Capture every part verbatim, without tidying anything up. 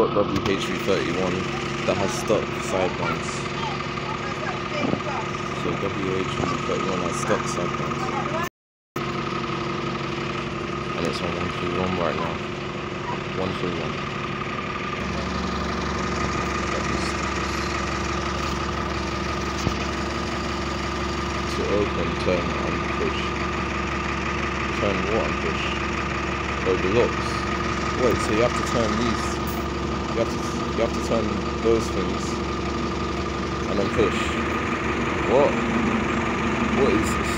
got W H V thirty-one that has stock sidelines. So W H V thirty-one has stock sidelines. And it's on one three one right now. one three one. To open, turn and push. Turn what and push? Oh, the locks. Wait, so you have to turn these. You have to you have to turn those things and then push. What? What is this?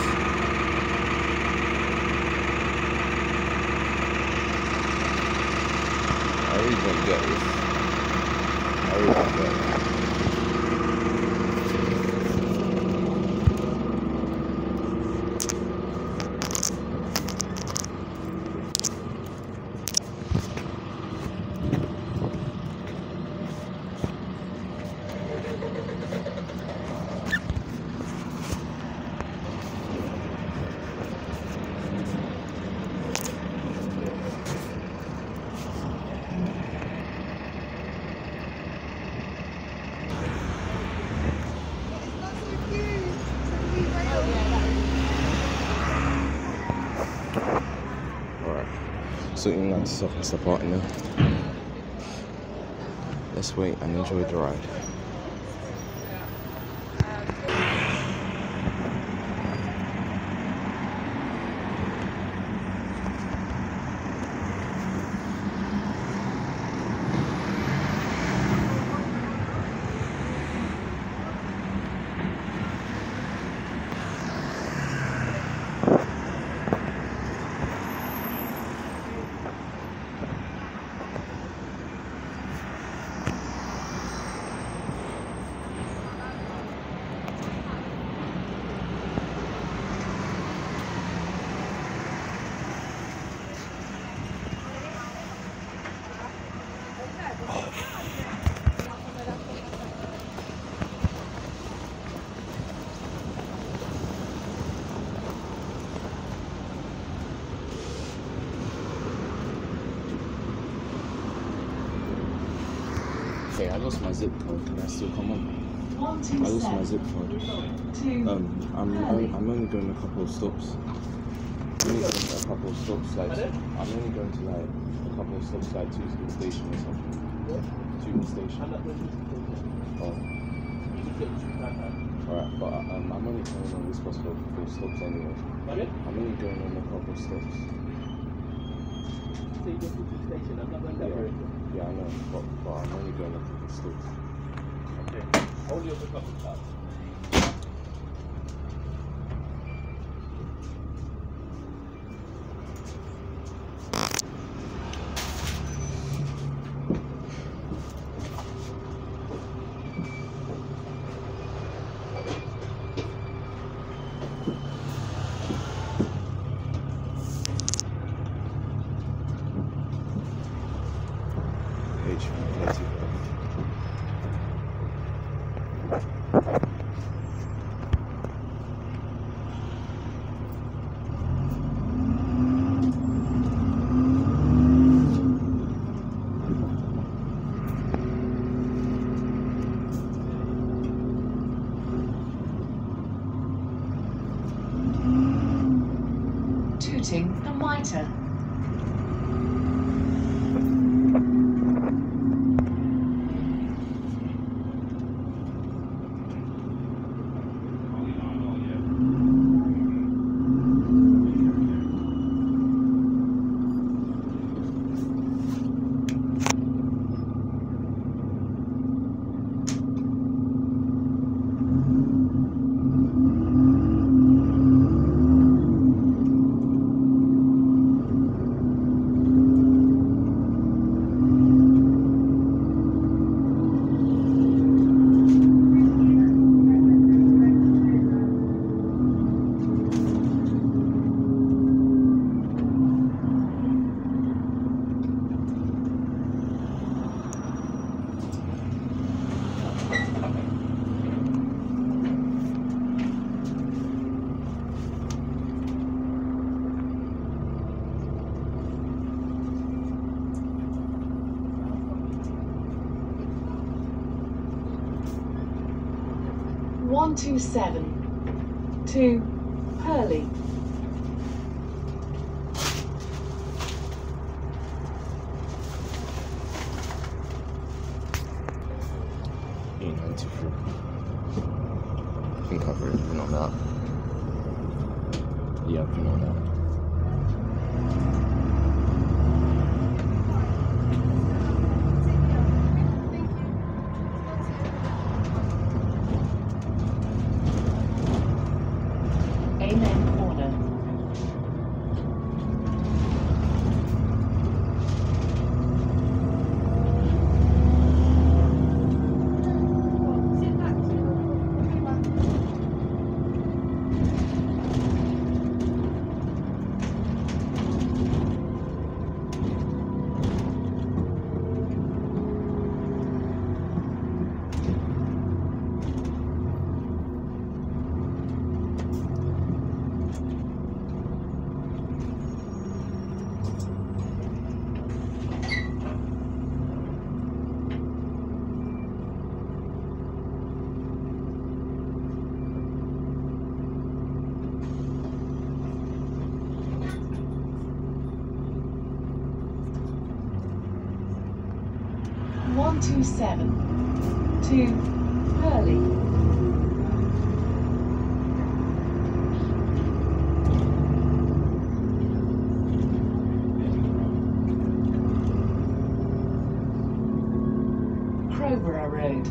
I really don't get this. I really don't get it. Sorting out stuff and stuff out now. Let's wait and enjoy the ride. Okay, I lost my zip code. Can I still come on? I lost my zip code. Um, I'm I'm only going a couple of stops. I'm only going to a couple of stops. Like I'm only going to like a couple of stops, like Tooting Station or something. Tooting Station. Oh. Alright, but um, I'm only going on this bus for four stops anyway. I'm only going on a couple of stops. So you go to the station, I'm not going that way. Yeah, I know, but, but I'm only going up to the stores. Okay, only up a couple of stops. Tooting and Whiter. one two seven to Hurley. E ninety-three. I think I've already been on that. Yeah, I've been on that. Amen corner. one two seven to Hurley. Crowborough Road.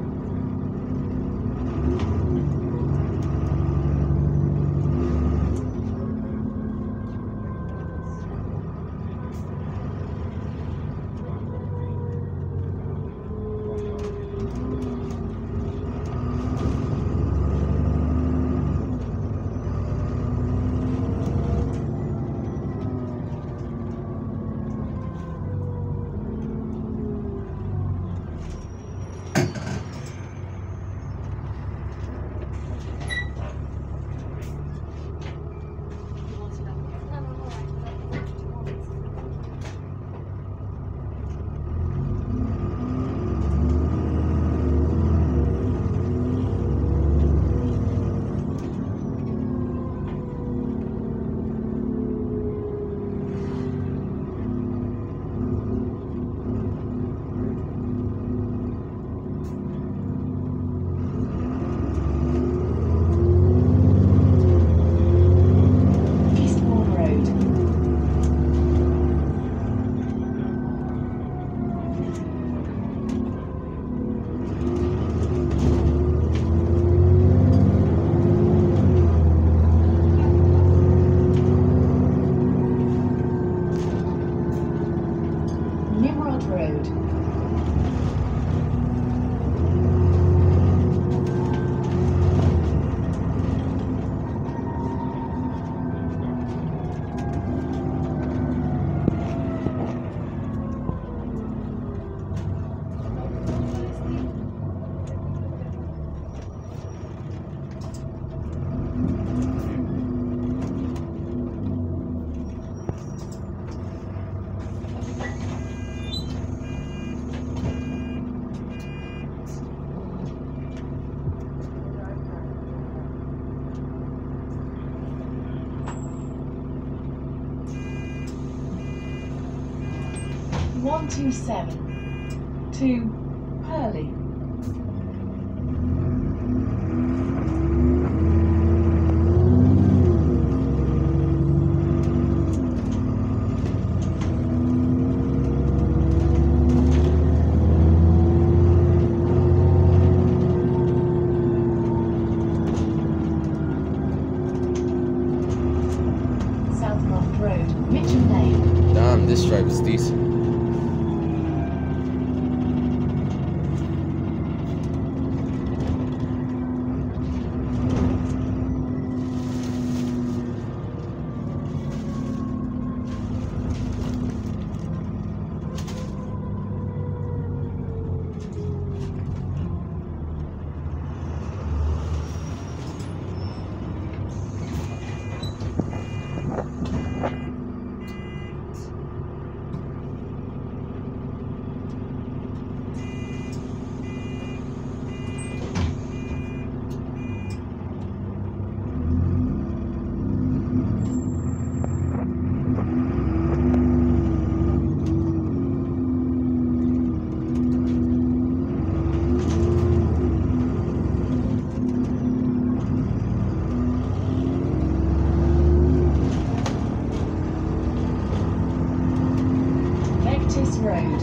one two seven to Hurley. Southmont Road, Mitcham Lane. Damn, this drive is decent. Road.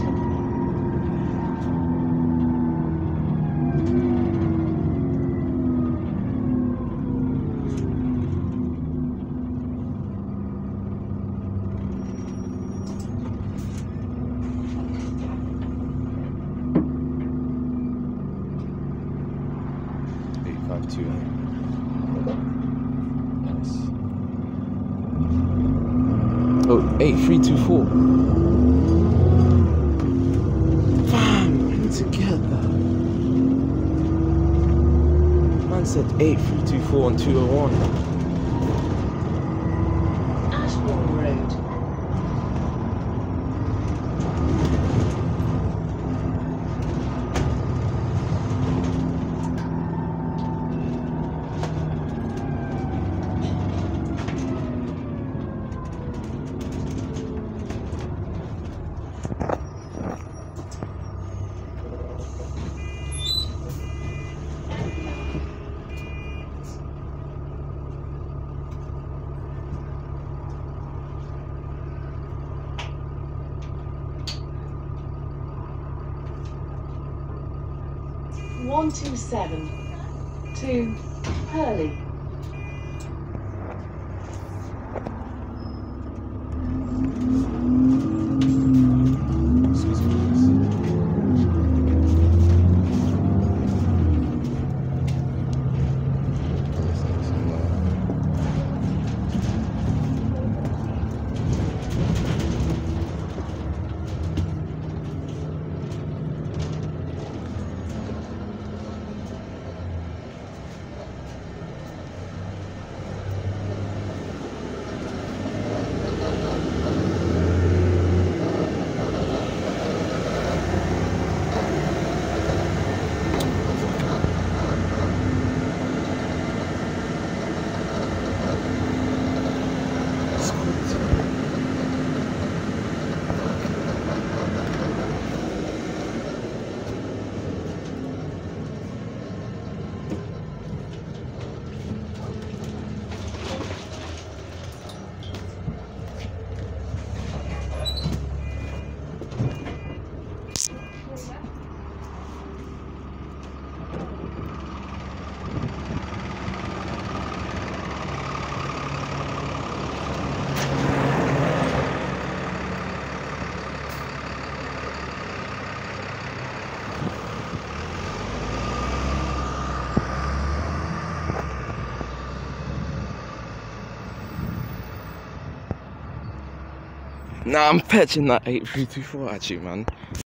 eight five two eight. Nice. Oh, eight three two four. Fam, I need to get that. Man said eight three two four on two oh one. Ashbourne Road. one two seven to Hurley. Excuse me, please. Nah, I'm patching that eight three two four at you, man.